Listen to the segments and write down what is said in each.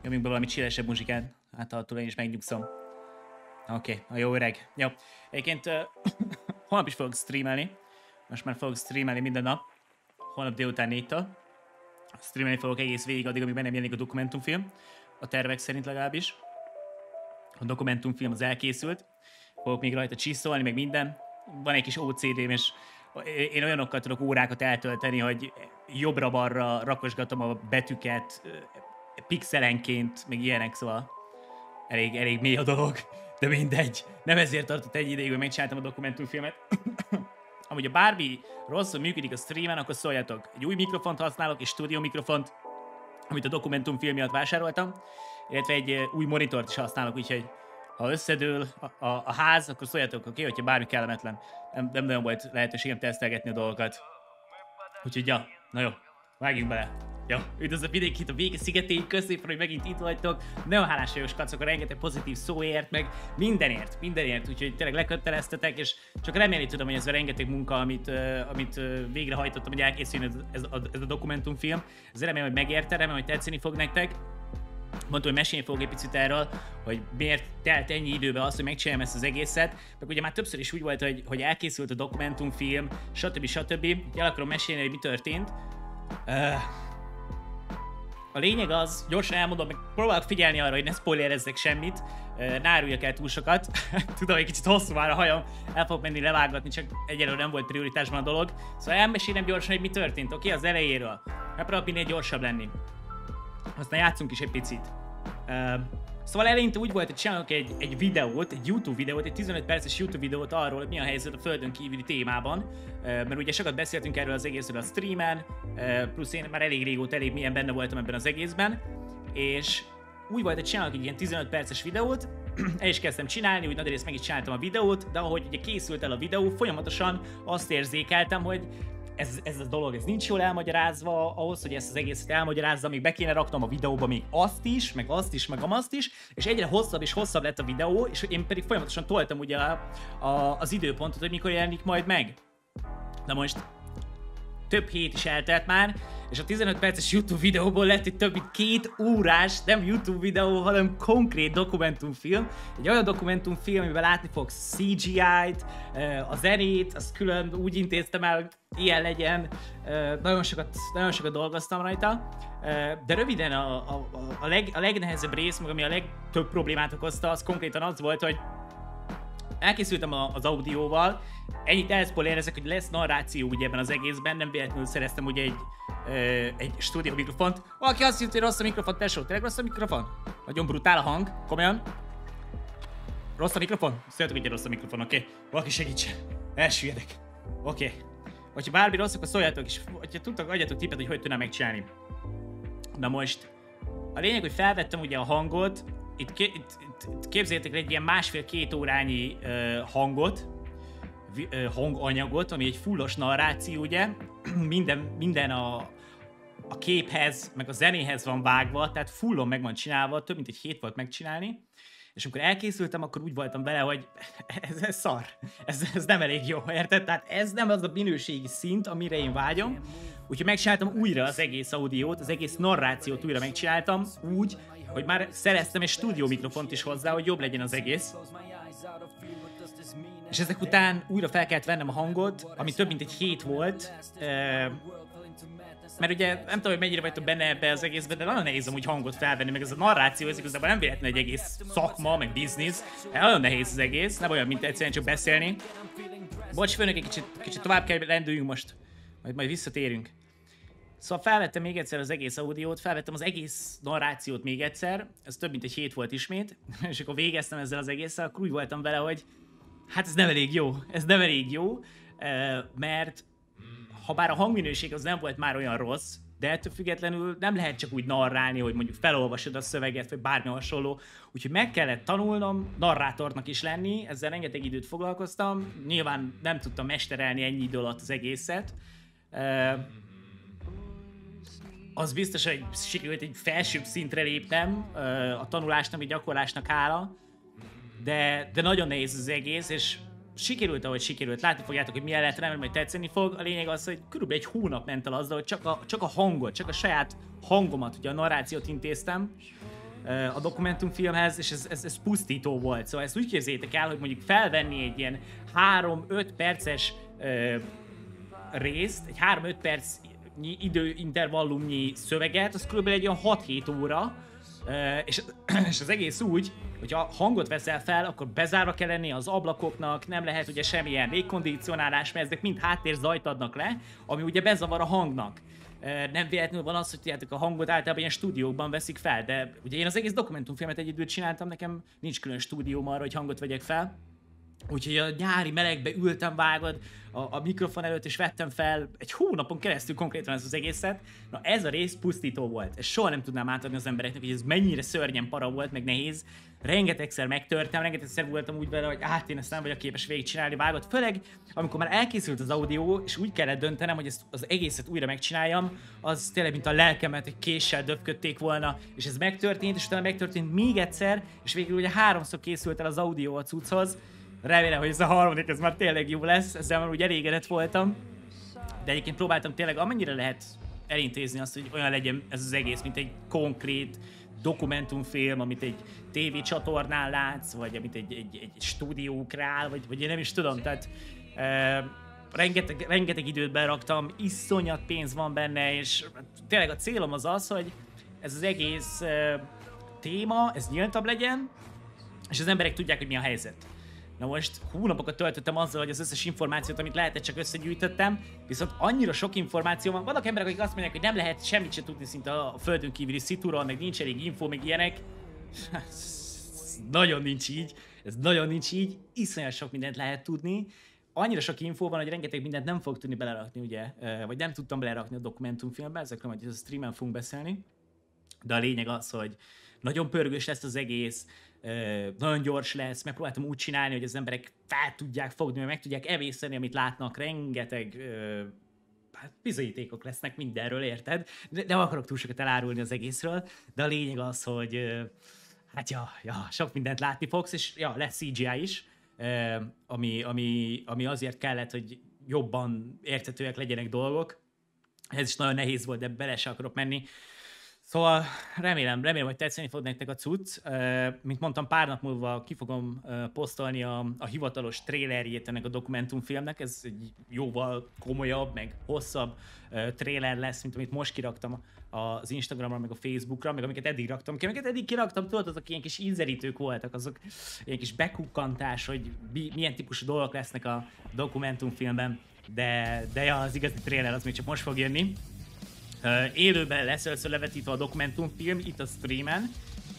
Nyomjunk be valami chillesebb muzsikát. Hát attól én is megnyugszom. Oké, a jó öreg. Jó. Egyébként holnap is fogok streamelni. Most már fogok streamelni minden nap. Holnap délután 4-től. Streamelni fogok egész végig, addig, amíg nem jelenik a dokumentumfilm. A tervek szerint legalábbis. A dokumentumfilm az elkészült. Fogok még rajta csiszolni, meg minden. Van egy kis OCD-m, és én olyanokkal tudok órákat eltölteni, hogy jobbra-balra rakosgatom a betűket pixelenként, meg ilyenek, szóval elég mély a dolog, de mindegy. Nem ezért tartott egy ideig, hogy megcsináltam a dokumentumfilmet. Amúgy ha bármi rosszul működik a streamen, akkor szóljatok. Egy új mikrofont használok, egy stúdió mikrofont, amit a dokumentumfilm miatt vásároltam, illetve egy új monitort is használok, úgyhogy ha összedől a ház, akkor szóljatok, oké, hogyha bármi kellemetlen. Nem nagyon volt lehetőségem tesztelgetni a dolgokat. Úgyhogy ja, na jó, vágjunk bele. Jó, üdvözlök mindenkit a Vége szigetén, köszönjük, hogy megint itt vagytok. Nagyon hálás vagyok, skacok, a rengeteg pozitív szóért, meg mindenért, úgyhogy tényleg leköteleztetek, és csak remélni tudom, hogy ez a rengeteg munka, amit végrehajtottam, hogy elkészüljön ez a dokumentumfilm. Ez remélem, hogy megérte, remélem, hogy tetszeni fog nektek. Mondtam, hogy mesélni fogok egy picit erről, hogy miért telt ennyi időbe az, hogy megcsináljam ezt az egészet. Meg ugye már többször is úgy volt, hogy elkészült a dokumentumfilm, stb. El akarom mesélni, hogy mi történt. A lényeg az, gyorsan elmondom, meg próbálok figyelni arra, hogy ne spoilerezzek semmit, ne áruljak el túl sokat. Tudom, hogy kicsit hosszú már a hajam, el fogok menni levágatni, csak egyelőre nem volt prioritásban a dolog. Szóval elmesélem gyorsan, hogy mi történt, oké? Az elejéről. Megpróbálok minél gyorsabb lenni. Aztán játszunk is egy picit. Szóval eleinte úgy volt, hogy csinálok egy videót, egy YouTube videót, egy 15 perces YouTube videót arról, hogy mi a helyzet a földön kívüli témában. Mert ugye sokat beszéltünk erről az egészről a streamen, plusz én már elég régóta elég mélyen benne voltam ebben az egészben. És úgy volt, hogy csinálok egy ilyen 15 perces videót, el is kezdtem csinálni, úgy nagyrészt meg is csináltam a videót, de ahogy ugye készült el a videó, folyamatosan azt érzékeltem, hogy ez a dolog, ez nincs jól elmagyarázva, ahhoz, hogy ezt az egészet elmagyarázza, még be kéne raknom a videóba még azt is, meg azt is, meg azt is, és egyre hosszabb és hosszabb lett a videó, és én pedig folyamatosan toltam ugye az időpontot, hogy mikor jelenik majd meg. Na most több hét is eltelt már, és a 15 perces YouTube videóból lett egy több mint 2 órás, nem YouTube videó, hanem konkrét dokumentumfilm. Egy olyan dokumentumfilm, amiben látni fogsz CGI-t, a zenét, azt külön úgy intéztem el, hogy ilyen legyen. Nagyon sokat dolgoztam rajta. De röviden a legnehezebb rész, meg ami a legtöbb problémát okozta, az konkrétan az volt, hogy elkészültem az audióval, ennyit elspoilerezek, hogy lesz narráció ugye ebben az egészben, nem véletlenül szereztem ugye egy stúdió mikrofont. Valaki azt hitt, hogy rossz a mikrofon, tesó, tényleg rossz a mikrofon? Nagyon brutál a hang, komolyan. Rossz a mikrofon? Szóljatok, hogy rossz a mikrofon, oké? Valaki segítsen, elsüllyedek. Oké. Hogyha bármi rossz, akkor szóljatok, és hogyha tudtok, adjatok tippet, hogy tudnám megcsinálni. Na most, a lényeg, hogy felvettem ugye a hangot, itt képzeljétek egy ilyen 1,5-2 órányi hanganyagot, ami egy fullos narráció, ugye? Minden a képhez, meg a zenéhez van vágva, tehát fullon meg van csinálva, több mint egy hét volt megcsinálni. És amikor elkészültem, akkor úgy voltam vele, hogy ez szar, ez nem elég jó, érted? Tehát ez nem az a minőségi szint, amire én vágyom. Úgyhogy megcsináltam újra az egész audiót, az egész narrációt újra megcsináltam, úgy, hogy már szereztem egy stúdió mikrofont is hozzá, hogy jobb legyen az egész. És ezek után újra fel kellett vennem a hangot, ami több mint egy hét volt. Mert ugye nem tudom, hogy mennyire vagytok benne ebbe az egészben, de nagyon nehéz amúgy hangot felvenni, meg ez a narráció, ez igazából nem véletlenül egy egész szakma, meg biznisz. Nagyon nehéz az egész, nem olyan, mint egyszerűen csak beszélni. Bocs, főnök, egy kicsit tovább kell lendüljünk most, majd visszatérünk. Szóval felvettem még egyszer az egész audiót, felvettem az egész narrációt még egyszer, ez több mint egy hét volt ismét, és akkor végeztem ezzel az egésszel, akkor úgy voltam vele, hogy hát ez nem elég jó, mert ha bár a hangminőség az nem volt már olyan rossz, de ettől függetlenül nem lehet csak úgy narrálni, hogy mondjuk felolvasod a szöveget, vagy bármi hasonló. Úgyhogy meg kellett tanulnom narrátornak is lenni, ezzel rengeteg időt foglalkoztam. Nyilván nem tudtam mesterelni ennyi idő alatt az egészet. Az biztos, hogy sikerült egy felsőbb szintre lépnem a tanulásnak, vagy gyakorlásnak hála. De nagyon nehéz az egész, és sikerült, ahogy sikerült. Látni fogjátok, hogy milyen lehet, remélem, hogy tetszeni fog. A lényeg az, hogy körülbelül egy hónap ment el azzal, hogy csak a hangot, csak a saját hangomat, ugye a narrációt intéztem. a dokumentumfilmhez, és ez pusztító volt. Szóval ezt úgy képzeljétek el, hogy mondjuk felvenni egy ilyen 3-5 perces részt, egy 3-5 perc időintervallumnyi szöveget, az kb. Egy olyan 6-7 óra, és az egész úgy, hogyha hangot veszel fel, akkor bezárva kell lenni az ablakoknak, nem lehet ugye semmilyen légkondicionálás, mert ezek mind háttérzajt adnak le, ami ugye bezavar a hangnak. Nem véletlenül van az, hogy tudjátok, a hangot általában ilyen stúdiókban veszik fel, de ugye én az egész dokumentumfilmet egyedül csináltam, nekem nincs külön stúdióm arra, hogy hangot vegyek fel. Úgyhogy a nyári melegbe ültem, vágod, a mikrofon előtt, és vettem fel egy hónapon keresztül konkrétan ez az egészet. Na ez a rész pusztító volt. Ezt soha nem tudnám átadni az embereknek, hogy ez mennyire szörnyen para volt, meg nehéz. Rengetegszer megtörtem, rengetegszer voltam úgy vele, hogy én ezt nem vagyok képes végigcsinálni, vágod. Főleg, amikor már elkészült az audio, és úgy kellett döntenem, hogy ezt az egészet újra megcsináljam, az tényleg, mint a lelkemet egy késsel döpködték volna, és ez megtörtént, és utána megtörtént még egyszer, és végül ugye 3-szor készült el az audio a cucchoz. Remélem, hogy ez a harmadik, ez már tényleg jó lesz, ezzel már úgy elégedett voltam. De egyébként próbáltam tényleg amennyire lehet elintézni azt, hogy olyan legyen ez az egész, mint egy konkrét dokumentumfilm, amit egy tévécsatornán látsz, vagy amit egy stúdió král, vagy én nem is tudom, tehát rengeteg időt beraktam, iszonyat pénz van benne, és tényleg a célom az, hogy ez az egész téma, ez nyíltabb legyen, és az emberek tudják, hogy mi a helyzet. Na most hónapokat töltöttem azzal, hogy az összes információt, amit lehetett, csak összegyűjtöttem, viszont annyira sok információ van. Vannak emberek, akik azt mondják, hogy nem lehet semmit se tudni szinte a földön kívüli szituról, meg nincs elég info, meg ilyenek. Ez nagyon nincs így. Ez nagyon nincs így. Iszonyat sok mindent lehet tudni. Annyira sok infó van, hogy rengeteg mindent nem fog tudni belerakni, ugye, vagy nem tudtam belerakni a dokumentumfilmbe, ezekről majd a streamen fogunk beszélni. De a lényeg az, hogy nagyon pörgős lesz az egész, nagyon gyors lesz, megpróbáltam úgy csinálni, hogy az emberek fel tudják fogni, meg tudják evészeni, amit látnak, rengeteg bizonyítékok lesznek mindenről, érted? De nem akarok túl sokat elárulni az egészről, de a lényeg az, hogy sok mindent látni fogsz, és lesz CGI is, ami azért kellett, hogy jobban érthetőek legyenek dolgok. Ez is nagyon nehéz volt, de bele se akarok menni. Szóval remélem, hogy tetszeni fog nektek a cucc. Mint mondtam, pár nap múlva ki fogom posztolni a hivatalos trailerjét ennek a dokumentumfilmnek. Ez egy jóval komolyabb, meg hosszabb trailer lesz, mint amit most kiraktam az Instagramra, meg a Facebookra, meg amiket eddig raktam ki. Amiket eddig kiraktam, tudod, azok ilyen kis ízerítők voltak, azok ilyen kis bekukkantás, hogy milyen típusú dolgok lesznek a dokumentumfilmben. De az igazi trailer az még csak most fog jönni. Élőben lesz először levetítve a dokumentumfilm itt a streamen,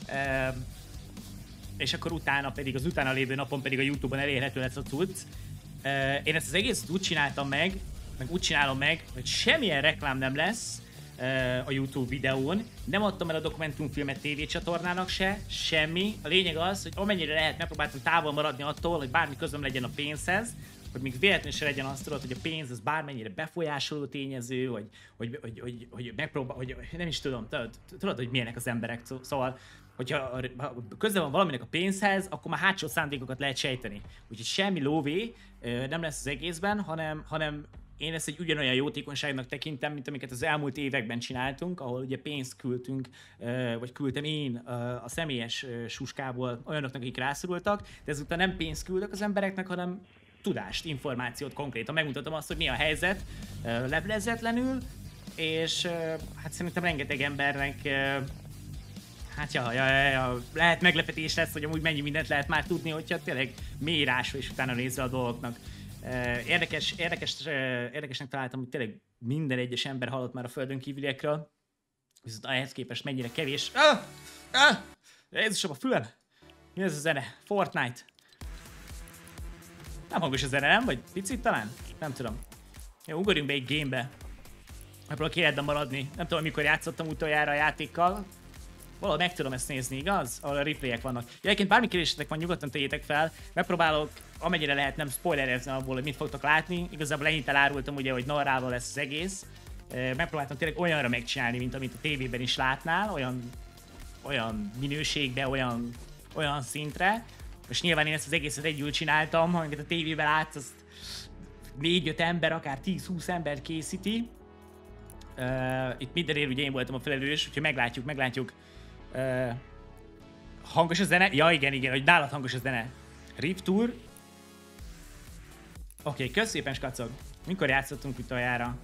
és akkor utána pedig, az utána lévő napon pedig a YouTube-on elérhető lesz a cucc. Én ezt az egészet úgy csináltam meg úgy csinálom meg, hogy semmilyen reklám nem lesz a YouTube videón, nem adtam el a dokumentumfilmet tévécsatornának se, semmi. A lényeg az, hogy amennyire lehet, megpróbáltam távol maradni attól, hogy bármi közöm legyen a pénzhez, hogy még véletlenül se legyen azt, tudod, hogy a pénz az bármennyire befolyásoló tényező, hogy megpróbál, hogy nem is tudom, tudod, hogy milyenek az emberek, szóval, hogyha köze van valaminek a pénzhez, akkor már hátsó szándékokat lehet sejteni. Úgyhogy semmi lóvé nem lesz az egészben, hanem én ezt egy ugyanolyan jótékonyságnak tekintem, mint amiket az elmúlt években csináltunk, ahol ugye pénzt küldtünk, vagy küldtem én a személyes suskából olyanoknak, akik rászorultak, de ezután nem pénzt küldök az embereknek, hanem tudást, információt konkrétan. Megmutatom azt, hogy mi a helyzet leplezetlenül, és hát szerintem rengeteg embernek hát lehet meglepetés lesz, hogy amúgy mennyi mindent lehet már tudni, hogyha tényleg mély rásva és utána nézve a dolgoknak. Érdekesnek találtam, hogy tényleg minden egyes ember hallott már a földön kívüliekről, viszont ehhez képest mennyire kevés. Jézusom, a fülem! Mi ez a zene? Fortnite. Nem hangos a zene, nem? Vagy picit talán? Nem tudom. Jó, ugorjunk be egy gamebe. Megpróbálok életben maradni. Nem tudom, mikor játszottam utoljára a játékkal. Valahogy meg tudom ezt nézni, igaz? Ahol a replayek vannak. Egyébként bármi kérdésetek van, nyugodtan tegyétek fel. Megpróbálok, amennyire lehet, nem spoilerezni abból, hogy mit fogtok látni. Igazából ennyit elárultam ugye, hogy narrálva lesz az egész. Megpróbáltam tényleg olyanra megcsinálni, mint amit a tévében is látnál. Olyan minőségbe, olyan szintre. És nyilván én ezt az egészet együtt csináltam, amiket a tévében látsz, azt 4-5 ember, akár 10-20 ember készíti. Itt mindenért ugye én voltam a felelős, úgyhogy meglátjuk, Hangos a zene? Ja, igen, hogy nálad hangos a zene. Rift Tour. Oké, kösz szépen, skacog. Mikor játszottunk utoljára?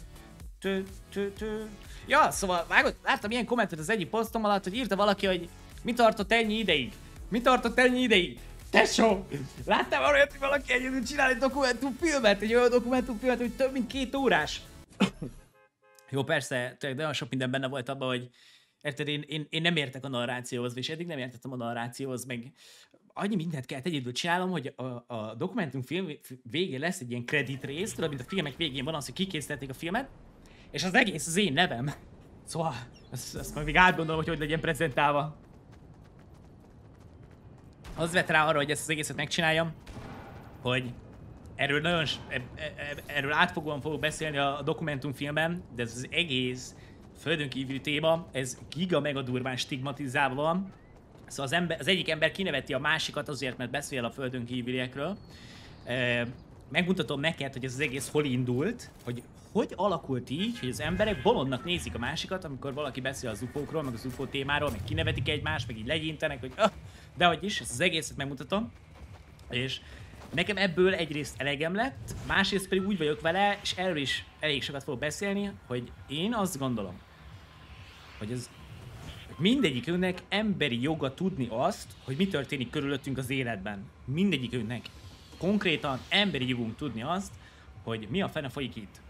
Ja, szóval vágod, láttam ilyen kommentet az egyik posztom alatt, hogy írta valaki, hogy mi tartott ennyi ideig? Mi tartott ennyi ideig? Tesó! Láttál már olyat, hogy valaki egyébként csinál egy dokumentumfilmet, egy olyan dokumentumfilmet, hogy több mint 2 órás? Jó, persze, tényleg nagyon sok minden benne volt abban, hogy érted, én nem értek a narrációhoz, és eddig nem értettem a narrációhoz, meg annyi mindent kellett egyedül csinálom, hogy a dokumentumfilm végén lesz egy ilyen kredit rész, tudod, mint a filmek végén van az, hogy kikészítették a filmet, és az egész az én nevem. Szóval, ezt majd még átgondolom, hogy legyen prezentálva. Az vett rá arra, hogy ezt az egészet megcsináljam, hogy erről átfogóan fogok beszélni a dokumentumfilmben, de ez az egész földön kívüli téma, ez giga mega durván stigmatizálva van. Szóval az egyik ember kineveti a másikat azért, mert beszél a földön kívüliekről. Megmutatom neked, hogy ez az egész hol indult, hogy alakult így, hogy az emberek bolondnak nézik a másikat, amikor valaki beszél az UFO-król, meg az UFO témáról, meg kinevetik egymást, meg így legyintenek, hogy de hogy is, ezt az egészet megmutatom. És nekem ebből egyrészt elegem lett, másrészt pedig úgy vagyok vele, és erről is elég sokat fogok beszélni, hogy én azt gondolom, hogy ez mindegyikünknek emberi joga tudni azt, hogy mi történik körülöttünk az életben. Mindegyikünknek konkrétan emberi jogunk tudni azt, hogy mi a fene folyik itt.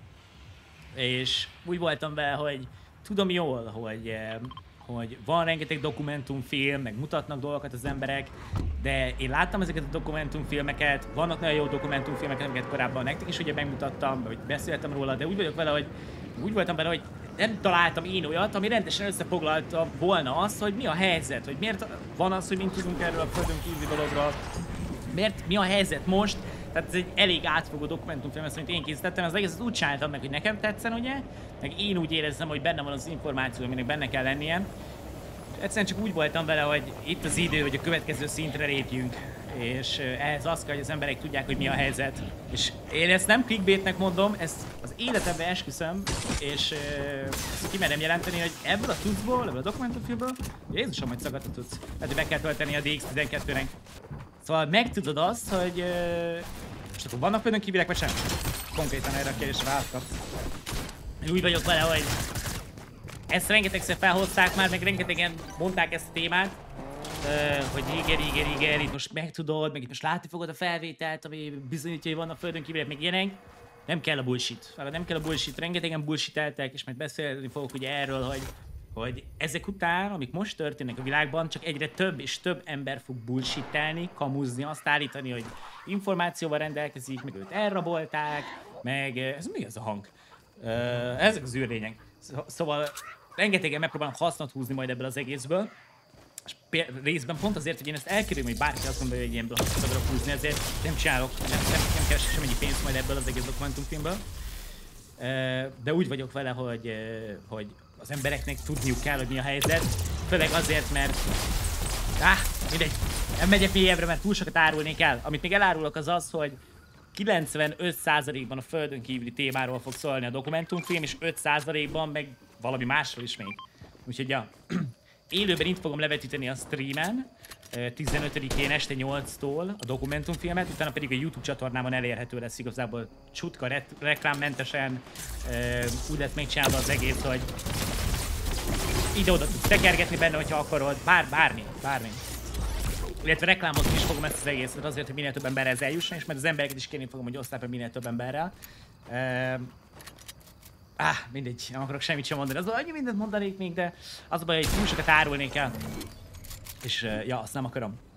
És úgy voltam vele, hogy tudom jól, hogy van rengeteg dokumentumfilm, meg mutatnak dolgokat az emberek, de én láttam ezeket a dokumentumfilmeket, vannak nagyon jó dokumentumfilmek, amiket korábban nektek is ugye megmutattam, vagy beszéltem róla, de úgy voltam vele, hogy nem találtam én olyat, ami rendesen összefoglalta volna azt, hogy mi a helyzet, hogy miért van az, hogy mint tudunk erről a földön kívüli dologról, mi a helyzet most. Tehát ez egy elég átfogó dokumentumfilm, ezt én készítettem, az egészet úgy csináltam meg, hogy nekem tetszen, ugye? Meg én úgy érezzem, hogy benne van az információ, aminek benne kell lennie. Egyszerűen csak úgy voltam vele, hogy itt az idő, hogy a következő szintre lépjünk. És ehhez az kell, hogy az emberek tudják, hogy mi a helyzet. És én ezt nem clickbaitnek mondom, ezt az életemben esküszöm, és ezt kimerem jelenteni, hogy ebből a cuccból, ebből a dokumentumfilmből, Jézusom, hogy szagadt a cucc. Hát, hogy be kell tölteni a DX12-nek. Szóval megtudod azt, hogy most akkor vannak földön kívülek, vagy sem? Konkrétan erre a kérdésre választ kapsz. Úgy vagyok vele, hogy ezt rengetegszer felhozták már, meg rengetegen mondták ezt a témát, hogy igen, itt most megtudod, meg itt most látni fogod a felvételt, ami bizonyítja, hogy vannak földön kívülek, meg ilyenek. Nem kell a bullshit. Nem kell a bullshit, rengetegen bullshiteltek, és majd beszélni fogok ugye erről, hogy ezek után, amik most történnek a világban, csak egyre több és több ember fog bullshitelni, kamuzni, azt állítani, hogy információval rendelkezik, meg őt elrabolták, meg... Ez mi az a hang? Ezek az űrlények. Szóval rengetegen megpróbálom hasznot húzni majd ebből az egészből, és részben pont azért, hogy én ezt elkerülöm, hogy bárki azt gondolja, hogy ilyenből hasznot akarok húzni, ezért nem csinálok, nem keresek semmennyi pénzt majd ebből az egész dokumentumfilmből. De úgy vagyok vele, hogy az embereknek tudniuk kell, hogy mi a helyzet, főleg azért, mert mindegy, nem megyek mélyebbre, mert túl sokat árulnék el. Amit még elárulok az az, hogy 95%-ban a földön kívüli témáról fog szólni a dokumentumfilm, és 5%-ban meg valami másról is még. Úgyhogy ja, élőben itt fogom levetíteni a streamen, 15-én este 8-tól a dokumentumfilmet, utána pedig a YouTube csatornámon elérhető lesz igazából csutka reklámmentesen, úgy lesz megcsinálva az egész, hogy ide-oda tudsz tekergetni benne, hogyha akarod, bármi. Illetve reklámozni is fogom ezt az egészet azért, hogy minél több emberrel eljusson, és majd az embereket is kérni fogom, hogy oszták meg minél több emberrel. Mindegy, nem akarok semmit sem mondani, az annyi mindent mondanék még, de az a baj, hogy túl sokat árulnék el. És ja, azt nem akarom.